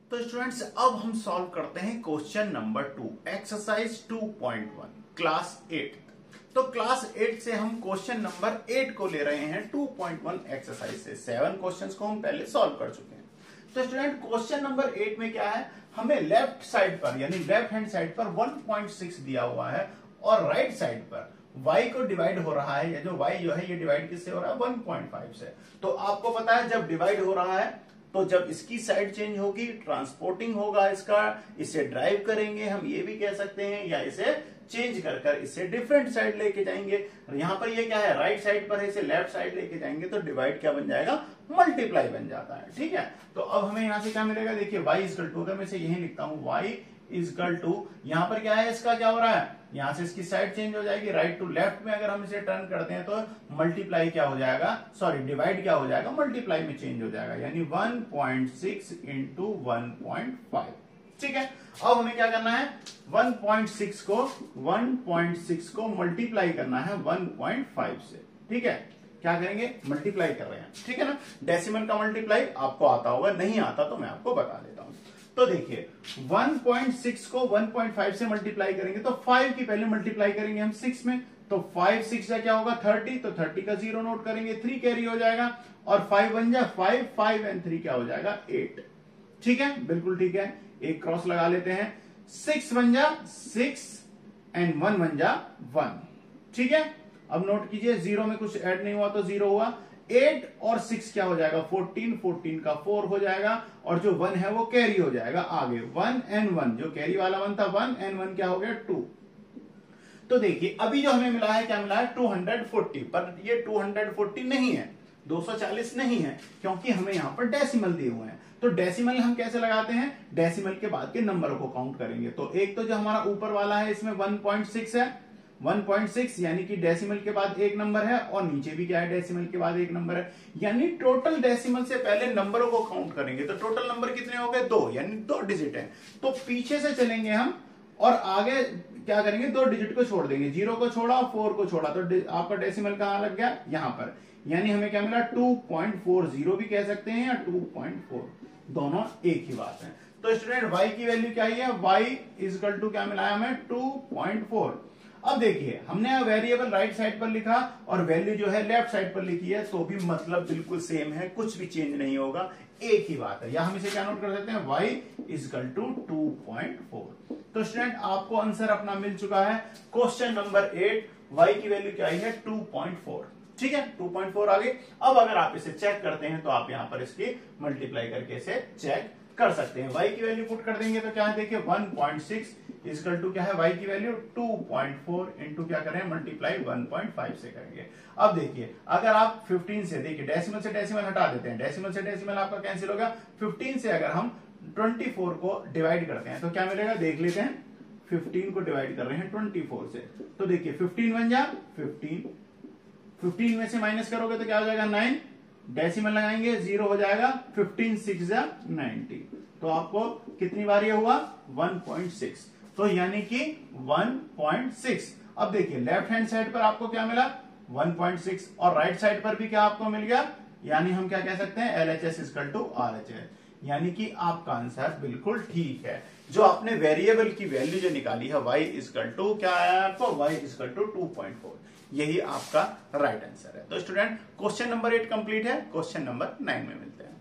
तो स्टूडेंट्स अब हम सॉल्व करते हैं क्वेश्चन नंबर 2 एक्सरसाइज 2.1 क्लास 8। तो क्लास 8 से हम क्वेश्चन नंबर 8 को ले रहे हैं 2.1 एक्सरसाइज से। 7 क्वेश्चंस को हम पहले सॉल्व कर चुके हैं। तो स्टूडेंट क्वेश्चन नंबर 8 में क्या है, हमें लेफ्ट साइड पर यानी लेफ्ट हैंड साइड पर 1.6 दिया हुआ है और राइट साइड पर y को डिवाइड हो रहा है, या जो y जो है ये डिवाइड किससे हो रहा है 1.5 से। तो आपको पता है जब डिवाइड हो रहा है तो जब इसकी साइड चेंज होगी ट्रांसपोर्टिंग होगा इसका, इसे ड्राइव करेंगे हम ये भी कह सकते हैं, या इसे चेंज कर कर इसे डिफरेंट साइड लेके जाएंगे। यहाँ पर ये क्या है राइट साइड पर है, इसे लेफ्ट साइड लेके जाएंगे तो डिवाइड क्या बन जाएगा मल्टीप्लाई बन जाता है। ठीक है, तो अब हमें यहाँ से क्या मिलेगा, देखिए y इक्वल टू, अगर मैं इसे यही लिखता हूँ y इक्वल टू, यहाँ पर क्या है इसका क्या हो रहा है, यहाँ से इसकी साइड चेंज हो जाएगी राइट टू लेफ्ट में, अगर हम इसे टर्न करते हैं तो मल्टीप्लाई क्या हो जाएगा, सॉरी डिवाइड क्या हो जाएगा मल्टीप्लाई में चेंज हो जाएगा, यानी 1.6 इंटू 1.5। ठीक है, अब हमें क्या करना है 1.6 को मल्टीप्लाई करना है 1.5 से। ठीक है, क्या करेंगे मल्टीप्लाई कर रहे हैं, ठीक है ना। डेसिमल का मल्टीप्लाई आपको आता होगा, नहीं आता तो मैं आपको बता देता हूं। तो देखिए 1.6 को 1.5 से मल्टीप्लाई करेंगे तो 5 की पहले मल्टीप्लाई करेंगे हम 6 में, तो 5 6 क्या होगा 30, तो 30 का 0 नोट करेंगे, 3 कैरी हो जाएगा और 5 बन जाए 5 एंड 3 क्या हो जाएगा 8। ठीक है, बिल्कुल ठीक है, एक क्रॉस लगा लेते हैं, 6 बन जा 6 एंड 1 बन जा 1। ठीक है, अब नोट कीजिए 0 में कुछ ऐड नहीं हुआ तो 0 हुआ, 8 और 6 क्या हो जाएगा 14 का 4 हो जाएगा और जो 1 है वो कैरी हो जाएगा आगे, 1 एंड 1 जो कैरी वाला 1 था 1 एंड 1 क्या हो गया 2। तो देखिए अभी जो हमें मिला है क्या मिला है 240, पर ये 240 नहीं है, 240 नहीं है, क्योंकि हमें यहां पर डेसिमल दिए हुए हैं। तो डेसिमल हम कैसे लगाते हैं, डेसिमल के बाद के नंबरों को काउंट करेंगे। तो एक तो जो हमारा ऊपर वाला है इसमें 1.6 है, 1.6 यानी कि डेसिमल के बाद एक नंबर है, और नीचे भी क्या है डेसिमल के बाद एक नंबर है, यानी टोटल डेसिमल से पहले नंबरों को काउंट करेंगे। तो टोटल नंबर कितने हो गए 2, यानी 2 डिजिट है। तो पीछे से चलेंगे हम और आगे क्या करेंगे 2 डिजिट को छोड़ देंगे, 0 को छोड़ा और 4 को छोड़ा, तो आपका डेसिमल कहां लग गया यहां पर, यानी हमें क्या मिला 2.40 भी कह सकते हैं या 2.4, दोनों एक ही बात है। तो स्टूडेंट y की वैल्यू क्या है, y इक्वल टू क्या मिला है हमें 2.4। अब देखिए हमने वेरिएबल राइट साइड पर लिखा और वैल्यू जो है लेफ्ट साइड पर लिखी है, तो भी मतलब बिल्कुल सेम है, कुछ भी चेंज नहीं होगा, एक ही बात है। या हम इसे क्या नोट कर सकते हैं y इक्वल टू 2.4। तो स्टूडेंट आपको आंसर अपना मिल चुका है क्वेश्चन नंबर 8, y की वैल्यू क्या है 2.4। ठीक है, 2.4 आ गई। अब अगर आप इसे चेक करते हैं तो आप यहां पर इसकी मल्टीप्लाई करके इसे चेक कर सकते हैं। y की वैल्यू पुट कर देंगे तो क्या है, देखिए 1.6 इक्वल टू क्या है y की वैल्यू 2.4 इंटू क्या करें मल्टीप्लाई 1.5 से करेंगे। अब देखिए अगर आप 15 से, देखिए डेसिमल से डेसिमल हटा देते हैं, डेसिमल से डेसिमल आपका कैंसिल होगा, 15 से अगर हम 24 को डिवाइड करते हैं तो क्या मिलेगा देख लेते हैं। 15 को डिवाइड कर रहे हैं 24 से, तो देखिए 15 बन जा 15 में से माइनस करोगे तो क्या हो जाएगा 9, डेसिमल लगाएंगे 0 हो जाएगा, 15 6 90, तो आपको कितनी बार ये हुआ 1.6, तो यानी कि 1.6। अब देखिए लेफ्ट हैंड साइड पर आपको क्या मिला 1.6 और राइट साइड पर भी क्या आपको मिल गया, यानी हम क्या कह सकते हैं LHS इक्वल टू RHS, यानी कि आपका आंसर बिल्कुल ठीक है। जो आपने वेरिएबल की वैल्यू जो निकाली है y इक्वल टू क्या आया आपको, y इक्वल टू 2.4, यही आपका राइट आंसर है। तो स्टूडेंट क्वेश्चन नंबर 8 कंप्लीट है, क्वेश्चन नंबर 9 में मिलते हैं।